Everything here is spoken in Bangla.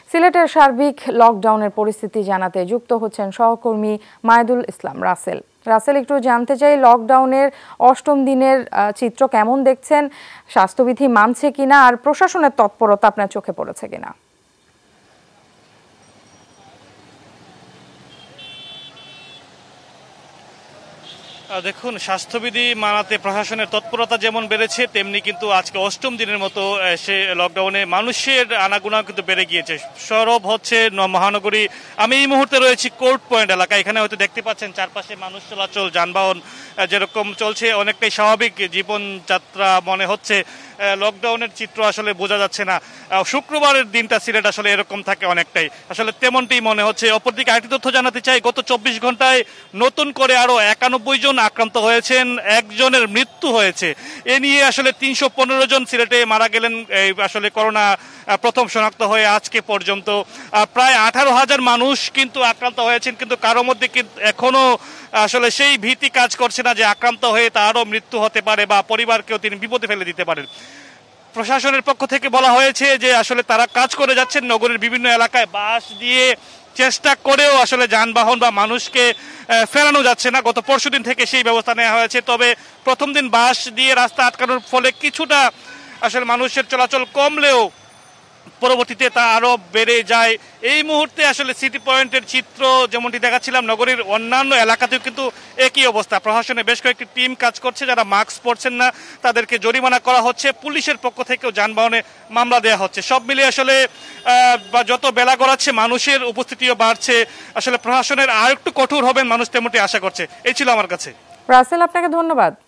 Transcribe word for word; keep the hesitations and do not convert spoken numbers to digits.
সিলেটের সার্বিক লকডাউনের পরিস্থিতি জানাতে যুক্ত হচ্ছেন সহকর্মী মায়েদুল ইসলাম রাসেল। রাসেল, একটু জানতে চাই লকডাউনের অষ্টম দিনের চিত্র কেমন দেখছেন, স্বাস্থ্যবিধি মানছে কিনা আর প্রশাসনের তৎপরতা আপনার চোখে পড়েছে কিনা? দেখুন, স্বাস্থ্যবিধি মানাতে প্রশাসনের তৎপরতা যেমন বেড়েছে, তেমনি কিন্তু আজকে অষ্টম দিনের মতো সে লকডাউনে মানুষের আনাগোনা কিন্তু বেড়ে গিয়েছে। সরব হচ্ছে মহানগরী। আমি এই মুহূর্তে রয়েছি কোর্ট পয়েন্ট এলাকা। এখানে হয়তো দেখতে পাচ্ছেন চারপাশে মানুষ চলাচল, যানবাহন যেরকম চলছে, অনেকটাই স্বাভাবিক জীবনযাত্রা মনে হচ্ছে। লকডাউনের চিত্র আসলে বোঝা যাচ্ছে না। শুক্রবারের দিনটা সিলেট আসলে এরকম থাকে অনেকটাই, আসলে তেমনটি মনে হচ্ছে। অপরদিকে আরেকটি তথ্য জানাতে চাই, গত চব্বিশ ঘন্টায় নতুন করে আরো একানব্বই জন আক্রান্ত হয়েছেন, একজনের মৃত্যু হয়েছে। এ নিয়ে আসলে তিনশো পনেরো জন সিলেটে মারা গেলেন আসলে করোনা প্রথম শনাক্ত হয়ে আজকে পর্যন্ত। প্রায় আঠারো হাজার মানুষ কিন্তু আক্রান্ত হয়েছেন, কিন্তু কারো মধ্যে এখনো আসলে সেই ভীতি কাজ করছে না যে আক্রান্ত হয়ে তারও মৃত্যু হতে পারে বা পরিবারকেও তিনি বিপদে ফেলে দিতে পারেন। প্রশাসনের পক্ষ থেকে বলা হয়েছে যে আসলে তারা কাজ করে যাচ্ছেন নগরের বিভিন্ন এলাকায়, বাস দিয়ে চেষ্টা করেও আসলে যানবাহন বা মানুষকে ফেরানো যাচ্ছে না। গত পরশু দিন থেকে সেই ব্যবস্থা নেওয়া হয়েছে। তবে প্রথম দিন বাস দিয়ে রাস্তা আটকানোর ফলে কিছুটা আসলে মানুষের চলাচল কমলেও পরবর্তীতে তা আরো বেড়ে যায়। এই মুহূর্তে আসলে সিটি পয়েন্টের চিত্র যেমনটি দেখাচ্ছিলাম, নগরীর অন্যান্য এলাকাতেও কিন্তু একই অবস্থা। প্রশাসনে বেশ কয়েকটি টিম কাজ করছে, যারা মাস্ক পরছেন না তাদেরকে জরিমানা করা হচ্ছে, পুলিশের পক্ষ থেকেও যানবাহনে মামলা দেওয়া হচ্ছে। সব মিলিয়ে আসলে যত বেলা গড়াচ্ছে মানুষের উপস্থিতিও বাড়ছে। আসলে প্রশাসনের আর একটু কঠোর হবেন মানুষ তেমনটি আশা করছে। এই ছিল আমার কাছে। রাসেল, আপনাকে ধন্যবাদ।